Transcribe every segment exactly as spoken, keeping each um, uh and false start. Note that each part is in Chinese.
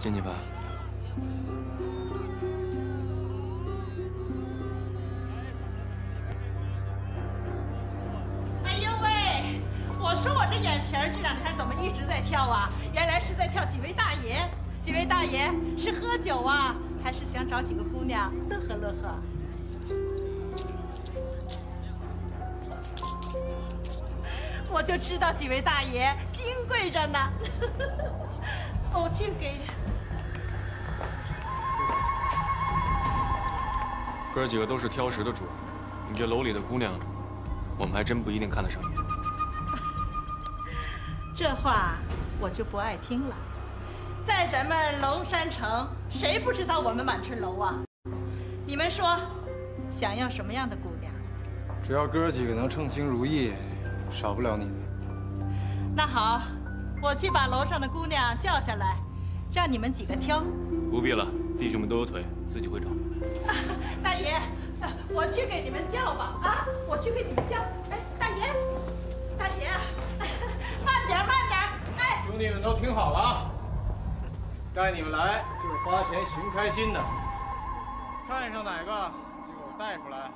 进去吧。 哎呦喂！我说我这眼皮儿这两天怎么一直在跳啊？原来是在跳几位大爷。几位大爷是喝酒啊，还是想找几个姑娘乐呵乐呵？ 我就知道几位大爷金贵着呢。我去给哥几个都是挑食的主，你这楼里的姑娘，我们还真不一定看得上。 这话我就不爱听了。在咱们龙山城，谁不知道我们满春楼啊？你们说，想要什么样的姑娘？ 只要哥几个能称心如意。 少不了你的。 那好，我去把楼上的姑娘叫下来，让你们几个挑。 不必了，弟兄们都有腿，自己会找。 啊、大爷，我去给你们叫吧。啊，我去给你们叫。哎，大爷，大爷，慢点，慢点。哎， 兄弟们都听好了啊！带你们来就是花钱寻开心的，看上哪个就给我带出来。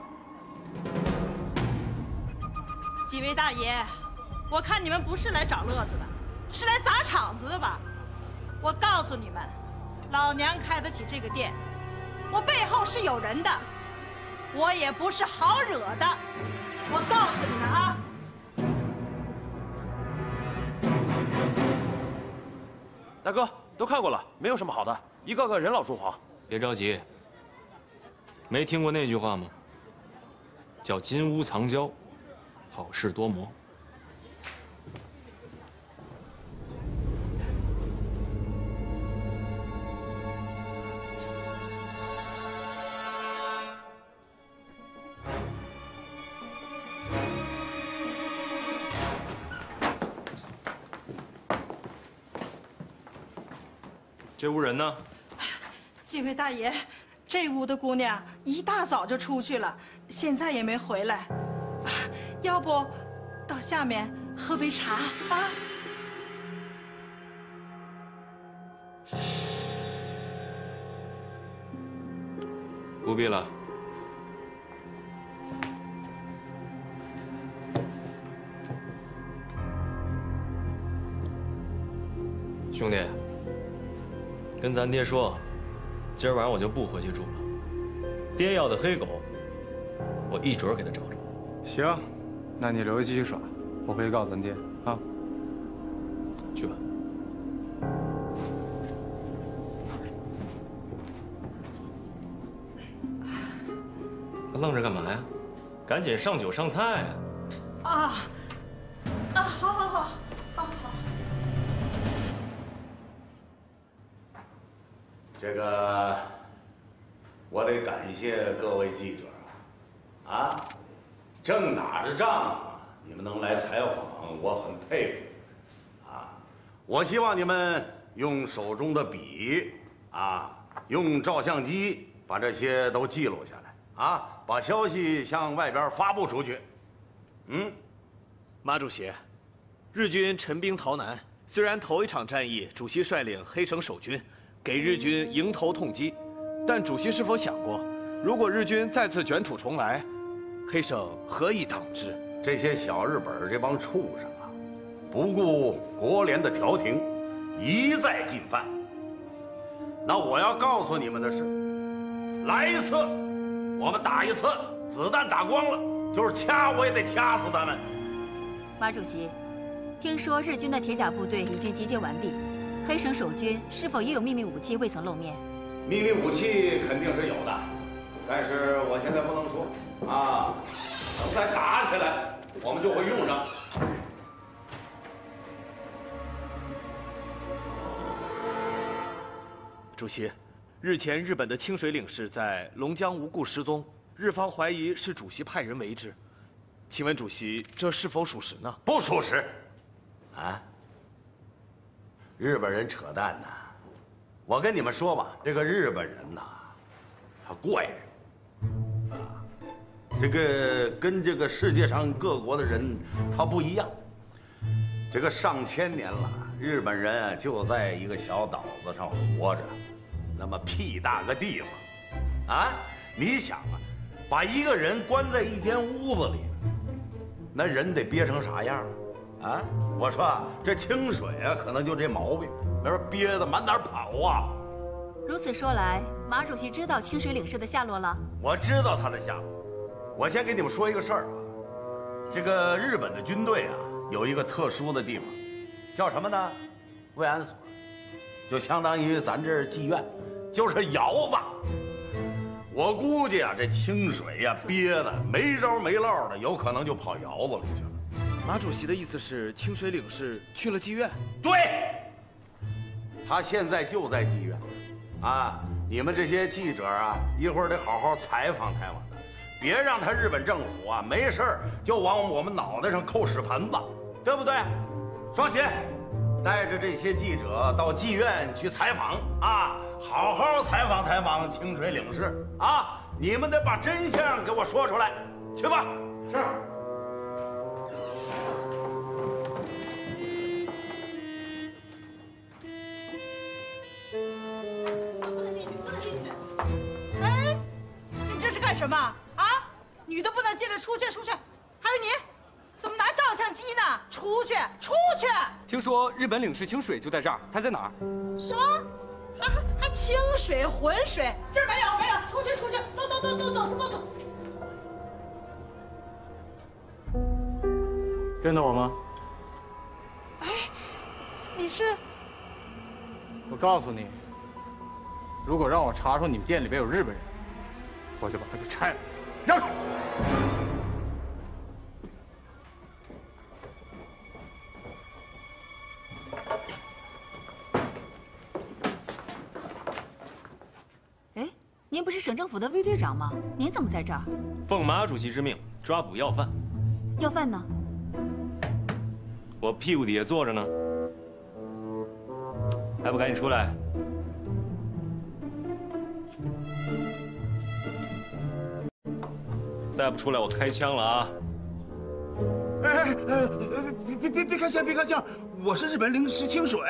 几位大爷，我看你们不是来找乐子的，是来砸场子的吧？我告诉你们，老娘开得起这个店，我背后是有人的，我也不是好惹的。我告诉你们啊！ 大哥，都看过了，没有什么好的，一个个人老珠黄。 别着急，没听过那句话吗？叫金屋藏娇。 好事多磨。这屋人呢？ 几位大爷，这屋的姑娘一大早就出去了，现在也没回来。 要不，到下面喝杯茶啊？ 不必了。兄弟，跟咱爹说，今儿晚上我就不回去住了。爹要的黑狗，我一准儿给他找着。 行。 那你留下继续耍，我回去告诉咱爹啊。 去吧。愣着干嘛呀？赶紧上酒上菜呀！ 啊！啊，好好好，好好。 这个，我得感谢各位记者啊，啊。 正打着仗，你们能来采访，我很佩服。啊，我希望你们用手中的笔，啊，用照相机把这些都记录下来，啊，把消息向外边发布出去。嗯， 马主席，日军陈兵逃南，虽然头一场战役主席率领黑省守军给日军迎头痛击，但主席是否想过，如果日军再次卷土重来？ 黑省何以挡之？ 这些小日本这帮畜生啊，不顾国联的调停，一再进犯。那我要告诉你们的是，来一次，我们打一次，子弹打光了，就是掐我也得掐死他们。 马主席，听说日军的铁甲部队已经集结完毕，黑省守军是否也有秘密武器未曾露面？ 秘密武器肯定是有的，但是我现在不能说。 啊，等再打起来，我们就会用上。 主席，日前日本的清水领事在龙江无故失踪，日方怀疑是主席派人为之，请问主席这是否属实呢？ 不属实。啊，日本人扯淡呐！我跟你们说吧，这个日本人呐，他怪人。 这个跟这个世界上各国的人他不一样， 这个上千年了，日本人啊就在一个小岛子上活着，那么屁大个地方，啊，你想啊，把一个人关在一间屋子里，那人得憋成啥样啊？啊，我说这清水啊，可能就这毛病，没准憋得满哪儿跑啊。 如此说来，马主席知道清水领事的下落了？ 我知道他的下落。我先给你们说一个事儿啊，这个日本的军队啊，有一个特殊的地方，叫什么呢？慰安所，就相当于咱这儿妓院，就是窑子。我估计啊，这清水呀、啊、憋的没着没落的，有可能就跑窑子里去了。 马主席的意思是，清水领事去了妓院？ 对，他现在就在妓院。啊，你们这些记者啊，一会儿得好好采访采访他，别让他日本政府啊没事儿就往我们脑袋上扣屎盆子，对不对？双喜，带着这些记者到妓院去采访啊，好好采访采访清水领事啊，你们得把真相给我说出来，去吧。是。 干什么啊？女的不能进来，出去，出去！还有你，怎么拿照相机呢？出去，出去！ 听说日本领事清水就在这儿，他在哪儿？ 什么？还还还清水、浑水？这儿没有，没有！出去，出去！走走走走走走走！ 认得我吗？ 哎，你是？ 我告诉你，如果让我查出你们店里边有日本人，我就把它给拆了。让开！ 哎，您不是省政府的卫队长吗？您怎么在这儿？ 奉马主席之命抓捕要犯。 要饭呢？ 我屁股底下坐着呢，还不赶紧出来！再不出来，我开枪了啊！ 哎哎哎！别别别别开枪！别开枪！我是日本领事清水。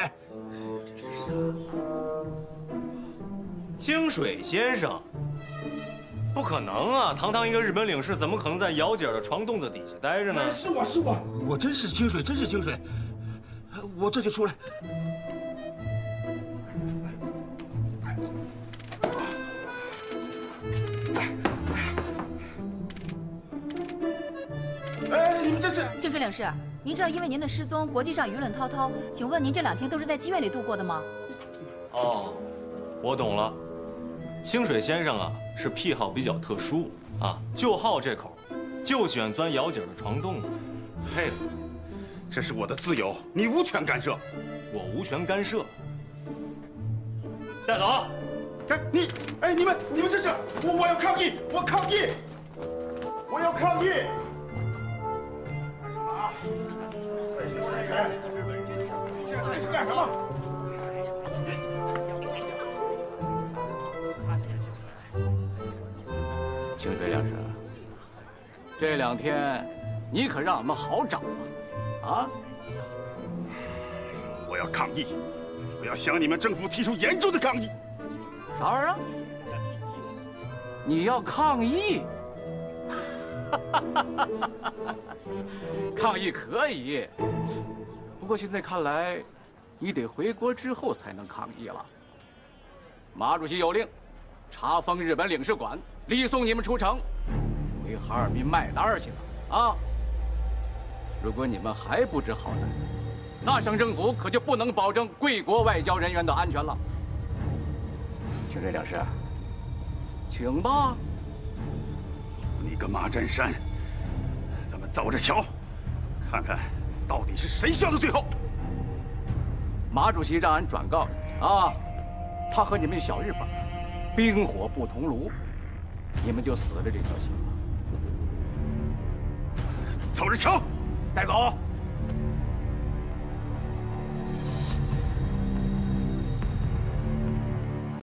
清水先生，不可能啊！堂堂一个日本领事，怎么可能在窑姐的床洞子底下待着呢？ 是我是我，我真是清水，真是清水。我这就出来。哎，你们这是？ 清水领事，您知道因为您的失踪，国际上舆论滔滔，请问您这两天都是在妓院里度过的吗？ 哦，我懂了。清水先生啊，是癖好比较特殊啊，就好这口，就喜欢钻窑姐的床洞子，配合。 这是我的自由，你无权干涉。 我无权干涉。带走。 哎，你，哎，你们，你们这是，我我要抗议，我抗议，我要抗议。干什么啊？这是谁人？这是干什么？ 清水领事，这两天你可让我们好找啊！啊！ 我要抗议，我要向你们政府提出严重的抗议。 啥玩意儿啊？你要抗议？抗议可以，不过现在看来，你得回国之后才能抗议了。马主席有令，查封日本领事馆，离送你们出城，回哈尔滨卖单去了啊！如果你们还不知好歹，那省政府可就不能保证贵国外交人员的安全了。清水领事，请吧。 你跟马占山，咱们走着瞧，看看到底是谁笑到最后。 马主席让俺转告你啊，他和你们小日本冰火不同炉，你们就死了这条心了。 走着瞧， 带走。